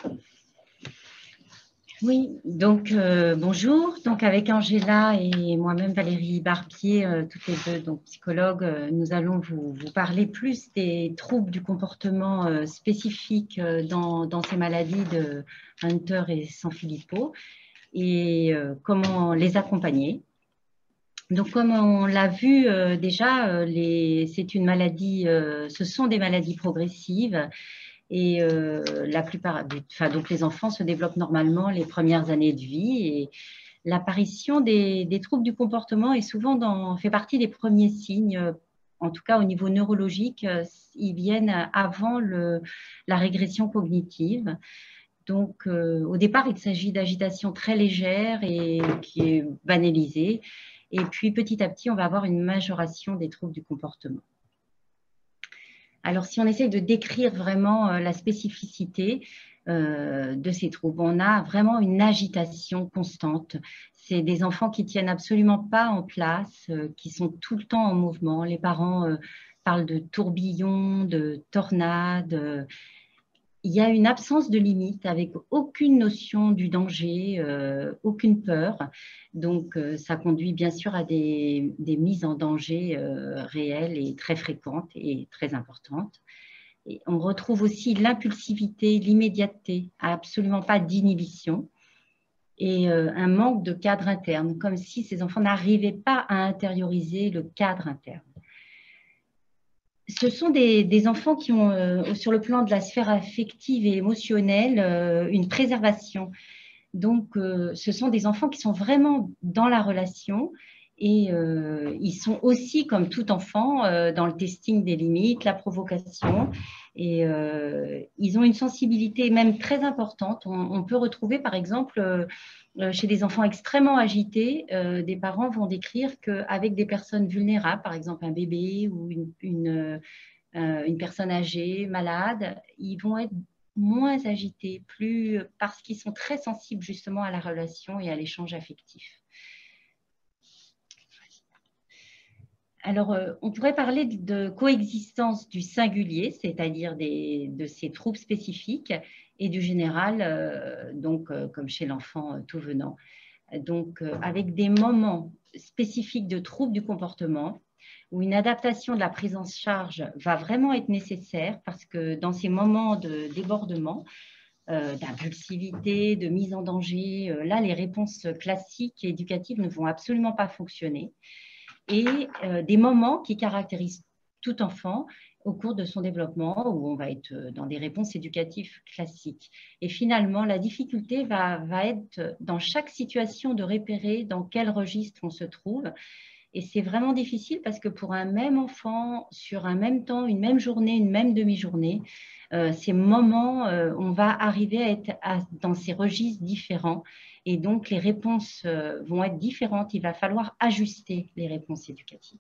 Oui, donc bonjour. Donc avec Angela et moi-même Valérie Barbier, toutes les deux donc psychologues, nous allons vous parler plus des troubles du comportement spécifiques dans ces maladies de Hunter et Sanfilippo et comment les accompagner. Donc comme on l'a vu déjà, c'est une maladie, ce sont des maladies progressives. Et la plupart, donc les enfants se développent normalement les premières années de vie et l'apparition des troubles du comportement est souvent fait partie des premiers signes, en tout cas au niveau neurologique, ils viennent avant la régression cognitive. Donc au départ, il s'agit d'agitation très légère et qui est banalisée. Et puis petit à petit, on va avoir une majoration des troubles du comportement. Alors, si on essaye de décrire vraiment la spécificité de ces troubles, on a vraiment une agitation constante. C'est des enfants qui tiennent absolument pas en place, qui sont tout le temps en mouvement. Les parents parlent de tourbillons, de tornades. Il y a une absence de limite avec aucune notion du danger, aucune peur. Donc, ça conduit bien sûr à des mises en danger réelles et très fréquentes et très importantes. Et on retrouve aussi l'impulsivité, l'immédiateté, absolument pas d'inhibition et un manque de cadre interne, comme si ces enfants n'arrivaient pas à intérioriser le cadre interne. Ce sont des enfants qui ont, sur le plan de la sphère affective et émotionnelle, une préservation. Donc, ce sont des enfants qui sont vraiment dans la relation et ils sont aussi, comme tout enfant, dans le testing des limites, la provocation. Et ils ont une sensibilité même très importante. On peut retrouver, par exemple, chez des enfants extrêmement agités, des parents vont décrire qu'avec des personnes vulnérables, par exemple un bébé ou une personne âgée, malade, ils vont être moins agités, parce qu'ils sont très sensibles justement à la relation et à l'échange affectif. Alors, on pourrait parler de coexistence du singulier, c'est-à-dire de ces troubles spécifiques, et du général, comme chez l'enfant tout venant. Donc, avec des moments spécifiques de troubles du comportement, où une adaptation de la prise en charge va vraiment être nécessaire, parce que dans ces moments de débordement, d'impulsivité, de mise en danger, là, les réponses classiques et éducatives ne vont absolument pas fonctionner. Et des moments qui caractérisent tout enfant au cours de son développement, où on va être dans des réponses éducatives classiques. Et finalement, la difficulté va être dans chaque situation de repérer dans quel registre on se trouve. Et c'est vraiment difficile parce que pour un même enfant, sur un même temps, une même journée, une même demi-journée, ces moments, on va arriver à être dans ces registres différents. Et donc, les réponses vont être différentes. Il va falloir ajuster les réponses éducatives.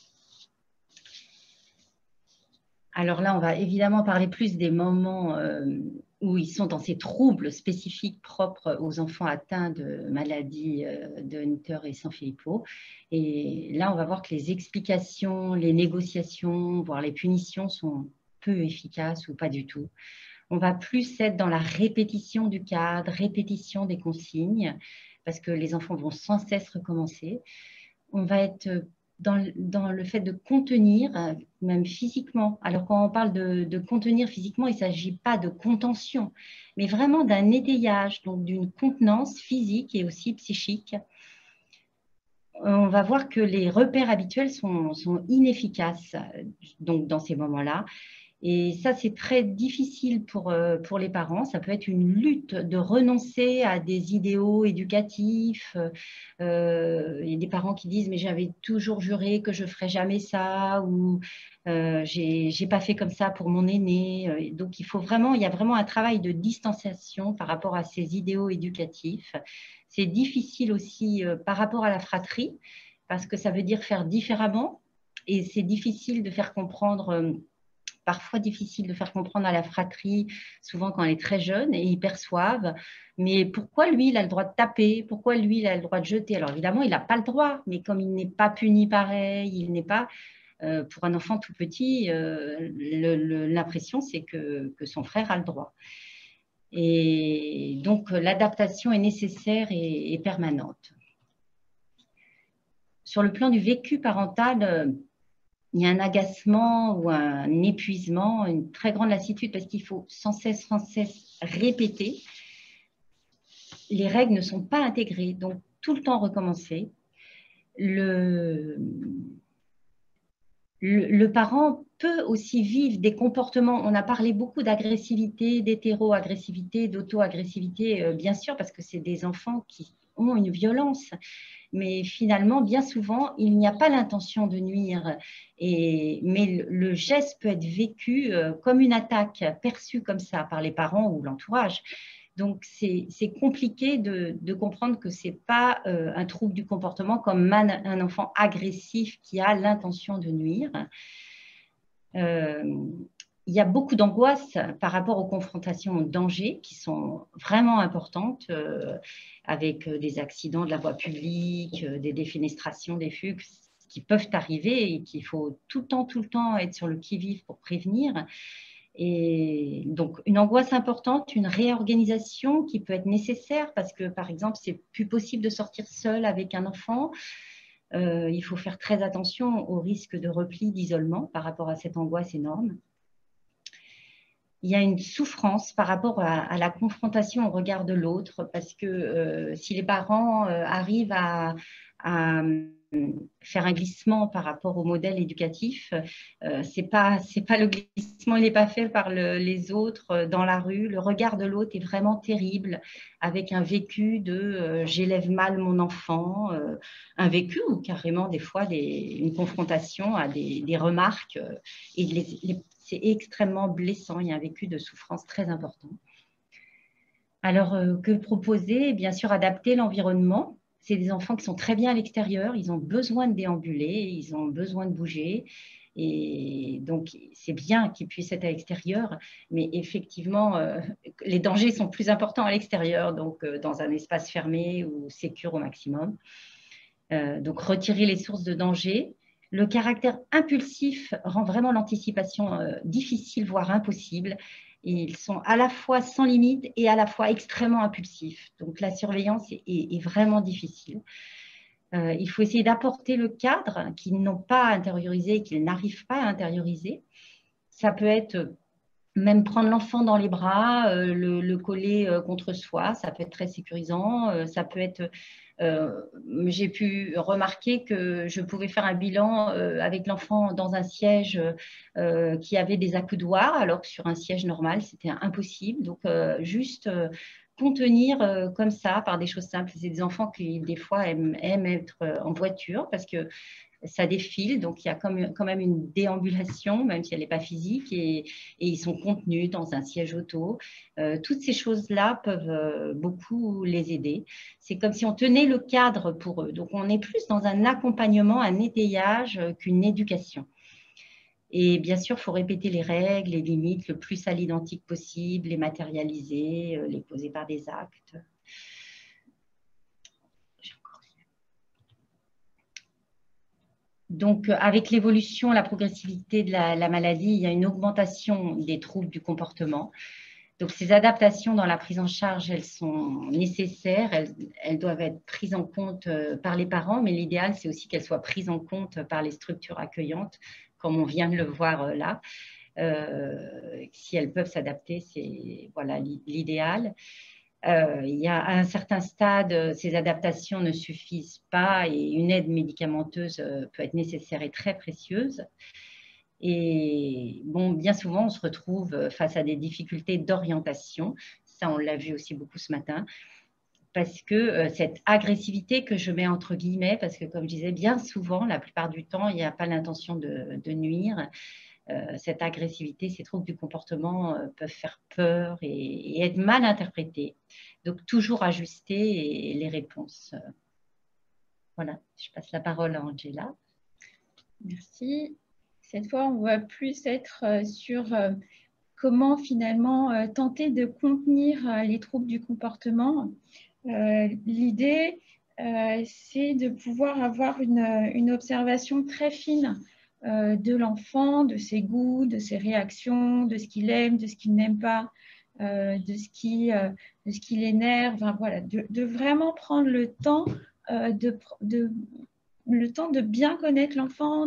Alors là, on va évidemment parler plus des moments où ils sont dans ces troubles spécifiques propres aux enfants atteints de maladies de Hunter et Sanfilippo. Et là, on va voir que les explications, les négociations, voire les punitions sont peu efficaces ou pas du tout. On va plus être dans la répétition du cadre, répétition des consignes, parce que les enfants vont sans cesse recommencer. On va être dans le fait de contenir, même physiquement. Alors, quand on parle de contenir physiquement, il ne s'agit pas de contention, mais vraiment d'un étayage, donc d'une contenance physique et aussi psychique. On va voir que les repères habituels sont inefficaces donc, dans ces moments-là. Et ça, c'est très difficile pour les parents. Ça peut être une lutte de renoncer à des idéaux éducatifs. Il y a des parents qui disent « mais j'avais toujours juré que je ne ferais jamais ça » ou j'ai pas fait comme ça pour mon aîné. Donc, il y a vraiment un travail de distanciation par rapport à ces idéaux éducatifs. C'est difficile aussi par rapport à la fratrie parce que ça veut dire faire différemment et c'est difficile de faire comprendre parfois difficile de faire comprendre à la fratrie, souvent quand elle est très jeune, et ils perçoivent, mais pourquoi lui, il a le droit de taper? Pourquoi lui, il a le droit de jeter? Alors évidemment, il n'a pas le droit, mais comme il n'est pas puni pareil, il n'est pas, pour un enfant tout petit, l'impression c'est que son frère a le droit. Et donc, l'adaptation est nécessaire et permanente. Sur le plan du vécu parental, il y a un agacement ou un épuisement, une très grande lassitude parce qu'il faut sans cesse répéter. Les règles ne sont pas intégrées, donc tout le temps recommencer. Le parent peut aussi vivre des comportements, on a parlé beaucoup d'agressivité, d'hétéro-agressivité, d'auto-agressivité, bien sûr, parce que c'est des enfants qui ont une violence, mais finalement, bien souvent, il n'y a pas l'intention de nuire, mais le geste peut être vécu comme une attaque, perçue comme ça par les parents ou l'entourage. Donc, c'est compliqué de comprendre que ce n'est pas un trouble du comportement comme un enfant agressif qui a l'intention de nuire. Il y a beaucoup d'angoisse par rapport aux confrontations aux dangers qui sont vraiment importantes, avec des accidents de la voie publique, des défenestrations, des fugues qui peuvent arriver et qu'il faut tout le temps être sur le qui-vive pour prévenir. Et donc, une angoisse importante, une réorganisation qui peut être nécessaire parce que, par exemple, c'est plus possible de sortir seul avec un enfant. Il faut faire très attention au risque de repli, d'isolement par rapport à cette angoisse énorme. Il y a une souffrance par rapport à la confrontation au regard de l'autre parce que si les parents arrivent à faire un glissement par rapport au modèle éducatif, c'est pas le glissement, il n'est pas fait par les autres dans la rue. Le regard de l'autre est vraiment terrible, avec un vécu de j'élève mal mon enfant, un vécu ou carrément des fois une confrontation à des remarques et c'est extrêmement blessant. Il y a un vécu de souffrance très important. Alors, que proposer? Bien sûr, adapter l'environnement. C'est des enfants qui sont très bien à l'extérieur, ils ont besoin de déambuler, ils ont besoin de bouger. Et donc, c'est bien qu'ils puissent être à l'extérieur, mais effectivement, les dangers sont plus importants à l'extérieur, donc dans un espace fermé ou sécure au maximum. Donc, retirer les sources de danger. Le caractère impulsif rend vraiment l'anticipation difficile, voire impossible. Ils sont à la fois sans limite et à la fois extrêmement impulsifs. Donc, la surveillance est vraiment difficile. Il faut essayer d'apporter le cadre qu'ils n'ont pas intériorisé, qu'ils n'arrivent pas à intérioriser. Ça peut être même prendre l'enfant dans les bras, le coller contre soi, ça peut être très sécurisant. Ça peut être, j'ai pu remarquer que je pouvais faire un bilan avec l'enfant dans un siège qui avait des accoudoirs, alors que sur un siège normal, c'était impossible. Donc, juste contenir comme ça par des choses simples. C'est des enfants qui, des fois, aiment être en voiture parce que ça défile, donc il y a quand même une déambulation, même si elle n'est pas physique, et ils sont contenus dans un siège auto. Toutes ces choses-là peuvent beaucoup les aider. C'est comme si on tenait le cadre pour eux. Donc, on est plus dans un accompagnement, un étayage qu'une éducation. Et bien sûr, il faut répéter les règles, les limites le plus à l'identique possible, les matérialiser, les poser par des actes. Donc, avec l'évolution, la progressivité de la maladie, il y a une augmentation des troubles du comportement. Donc, ces adaptations dans la prise en charge, elles sont nécessaires, elles doivent être prises en compte par les parents, mais l'idéal, c'est aussi qu'elles soient prises en compte par les structures accueillantes, comme on vient de le voir là. Si elles peuvent s'adapter, c'est voilà, l'idéal. Il y a à un certain stade, ces adaptations ne suffisent pas et une aide médicamenteuse peut être nécessaire et très précieuse. Et bon, bien souvent, on se retrouve face à des difficultés d'orientation. Ça, on l'a vu aussi beaucoup ce matin. Parce que cette agressivité que je mets entre guillemets, parce que comme je disais, bien souvent, la plupart du temps, il n'y a pas l'intention de nuire. Cette agressivité, ces troubles du comportement peuvent faire peur et être mal interprétés. Donc, toujours ajuster les réponses. Voilà, je passe la parole à Angela. Merci. Cette fois, on va plus être sur comment finalement tenter de contenir les troubles du comportement. L'idée, c'est de pouvoir avoir une observation très fine de l'enfant, de ses goûts, de ses réactions, de ce qu'il aime, de ce qu'il n'aime pas, de ce qui l'énerve, enfin, voilà, de vraiment prendre le temps de bien connaître l'enfant,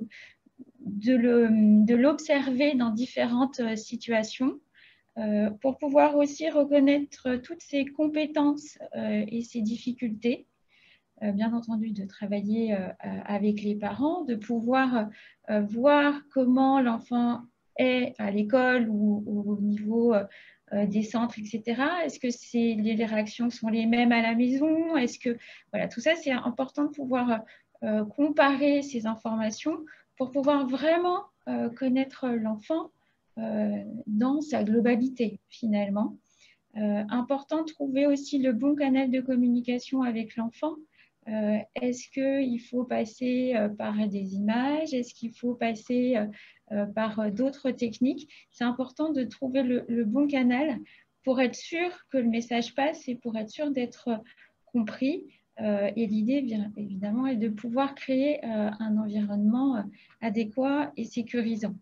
de l'observer dans différentes situations pour pouvoir aussi reconnaître toutes ses compétences et ses difficultés. Bien entendu, de travailler avec les parents, de pouvoir voir comment l'enfant est à l'école ou au niveau des centres, etc. Est-ce que les réactions sont les mêmes à la maison? Est-ce que, voilà, tout ça, c'est important de pouvoir comparer ces informations pour pouvoir vraiment connaître l'enfant dans sa globalité, finalement. Important de trouver aussi le bon canal de communication avec l'enfant. Est-ce qu'il faut passer par des images? Est-ce qu'il faut passer par d'autres techniques? C'est important de trouver le bon canal pour être sûr que le message passe et pour être sûr d'être compris. Et l'idée, évidemment, est de pouvoir créer un environnement adéquat et sécurisant.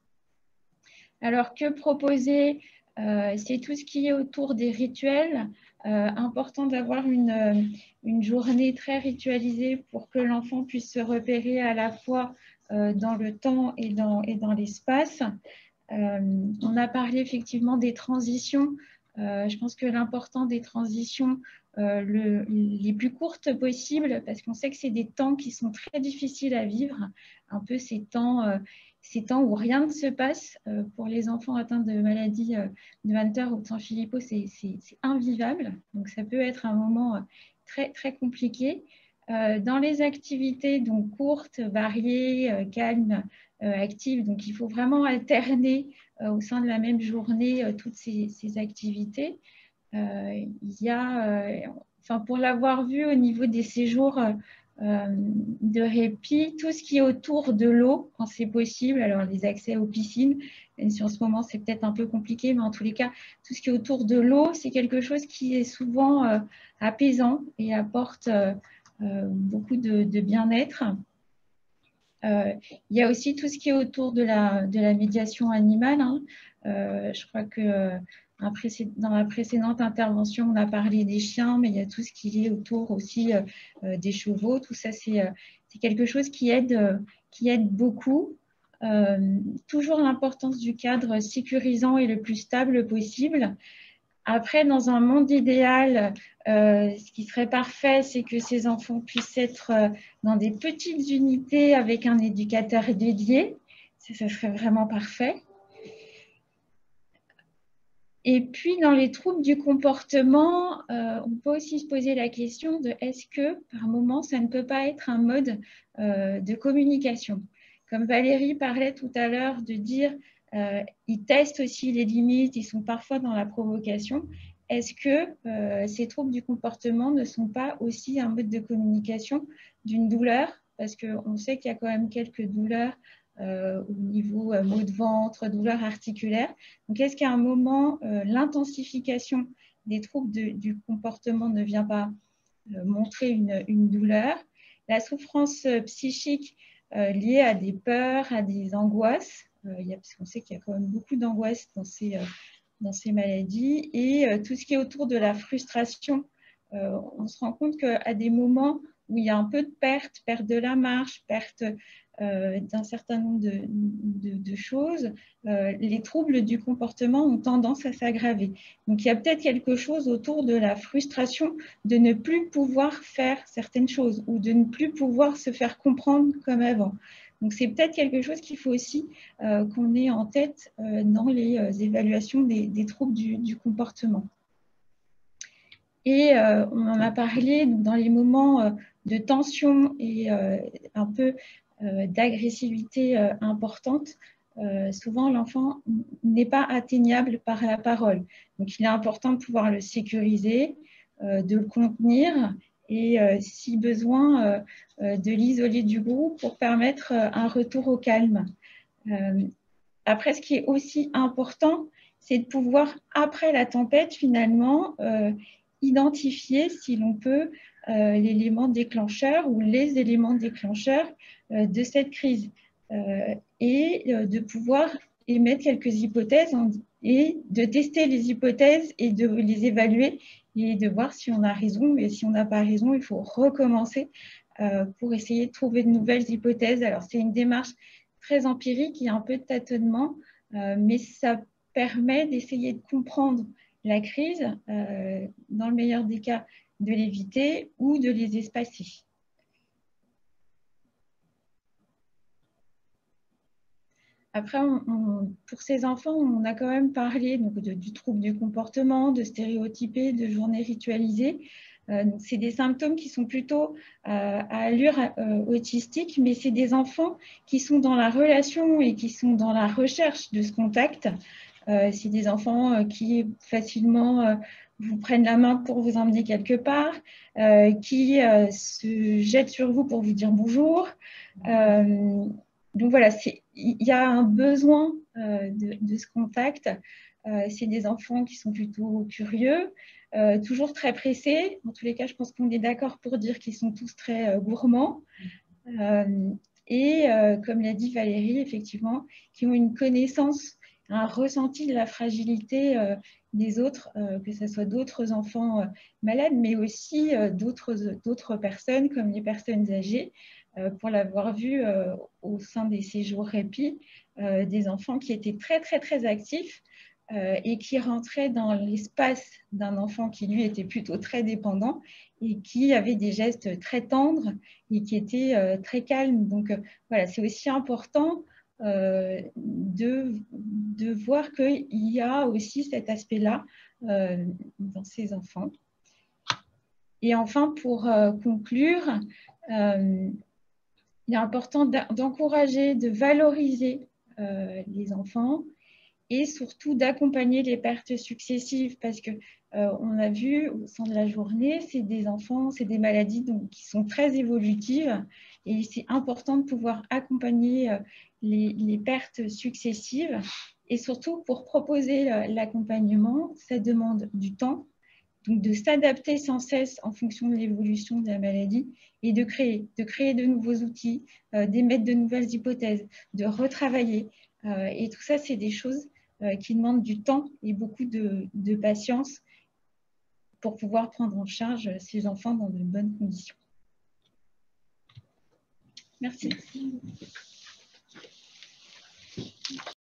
Alors, que proposer? C'est tout ce qui est autour des rituels. Important d'avoir une journée très ritualisée pour que l'enfant puisse se repérer à la fois dans le temps et dans l'espace. On a parlé effectivement des transitions. Je pense que l'important des transitions, les plus courtes possibles, parce qu'on sait que c'est des temps qui sont très difficiles à vivre, un peu ces temps où rien ne se passe. Pour les enfants atteints de maladies de Hunter ou de Sanfilippo, c'est invivable. Donc, ça peut être un moment très, très compliqué. Dans les activités donc, courtes, variées, calmes, actives, donc il faut vraiment alterner au sein de la même journée toutes ces activités. Il y a, enfin, pour l'avoir vu au niveau des séjours de répit, tout ce qui est autour de l'eau, quand c'est possible, alors les accès aux piscines, même si en ce moment c'est peut-être un peu compliqué, mais en tous les cas, tout ce qui est autour de l'eau, c'est quelque chose qui est souvent apaisant et apporte beaucoup de bien-être. Il y a aussi tout ce qui est autour de la médiation animale. Hein. Je crois que dans la précédente intervention, on a parlé des chiens, mais il y a tout ce qui est autour aussi des chevaux. Tout ça, c'est quelque chose qui aide beaucoup. Toujours l'importance du cadre sécurisant et le plus stable possible. Après, dans un monde idéal, ce qui serait parfait, c'est que ces enfants puissent être dans des petites unités avec un éducateur dédié. Ça serait vraiment parfait. Et puis, dans les troubles du comportement, on peut aussi se poser la question de est-ce que, par moment, ça ne peut pas être un mode de communication? Comme Valérie parlait tout à l'heure de dire ils testent aussi les limites, ils sont parfois dans la provocation. Est-ce que ces troubles du comportement ne sont pas aussi un mode de communication d'une douleur? Parce qu'on sait qu'il y a quand même quelques douleurs au niveau maux de ventre, douleurs articulaires. Donc, est-ce qu'à un moment, l'intensification des troubles du comportement ne vient pas montrer une douleur? La souffrance psychique liée à des peurs, à des angoisses, parce qu'on sait qu'il y a quand même beaucoup d'angoisse dans ces maladies, et tout ce qui est autour de la frustration. On se rend compte qu'à des moments où il y a un peu de perte de la marche, perte d'un certain nombre de choses, les troubles du comportement ont tendance à s'aggraver. Donc, il y a peut-être quelque chose autour de la frustration de ne plus pouvoir faire certaines choses ou de ne plus pouvoir se faire comprendre comme avant. Donc, c'est peut-être quelque chose qu'il faut aussi qu'on ait en tête dans les évaluations des troubles du comportement. Et on en a parlé dans les moments de tension et un peu d'agressivité importante. Souvent, l'enfant n'est pas atteignable par la parole. Donc, il est important de pouvoir le sécuriser, de le contenir et, si besoin, de l'isoler du groupe pour permettre un retour au calme. Après, ce qui est aussi important, c'est de pouvoir, après la tempête, finalement, identifier, si l'on peut, l'élément déclencheur ou les éléments déclencheurs de cette crise et de pouvoir émettre quelques hypothèses et de tester les hypothèses et de les évaluer et de voir si on a raison. Et si on n'a pas raison, il faut recommencer pour essayer de trouver de nouvelles hypothèses. Alors, c'est une démarche très empirique, il y a un peu de tâtonnement, mais ça permet d'essayer de comprendre la crise, dans le meilleur des cas, de l'éviter ou de les espacer. Après, pour ces enfants, on a quand même parlé donc, du trouble du comportement, de stéréotypés, de journées ritualisées. C'est des symptômes qui sont plutôt à allure autistique, mais c'est des enfants qui sont dans la relation et qui sont dans la recherche de ce contact. C'est des enfants qui facilement vous prennent la main pour vous emmener quelque part, qui se jettent sur vous pour vous dire bonjour. Donc voilà, il y a un besoin de ce contact. C'est des enfants qui sont plutôt curieux, toujours très pressés. En tous les cas, je pense qu'on est d'accord pour dire qu'ils sont tous très gourmands. Et comme l'a dit Valérie, effectivement, qui ont une connaissance, un ressenti de la fragilité des autres, que ce soit d'autres enfants malades, mais aussi d'autres personnes, comme les personnes âgées, pour l'avoir vu au sein des séjours répit, des enfants qui étaient très, très, très actifs et qui rentraient dans l'espace d'un enfant qui, lui, était plutôt très dépendant et qui avait des gestes très tendres et qui étaient très calmes. Donc, voilà, c'est aussi important de voir qu'il y a aussi cet aspect-là dans ces enfants. Et enfin, pour conclure, il est important d'encourager, de valoriser les enfants et surtout d'accompagner les pertes successives parce que on a vu au sein de la journée, c'est des enfants, c'est des maladies donc, qui sont très évolutives et c'est important de pouvoir accompagner les pertes successives et surtout pour proposer l'accompagnement, ça demande du temps, donc de s'adapter sans cesse en fonction de l'évolution de la maladie et de créer de nouveaux outils, d'émettre de nouvelles hypothèses, de retravailler. Et tout ça, c'est des choses qui demandent du temps et beaucoup de patience pour pouvoir prendre en charge ces enfants dans de bonnes conditions. Merci.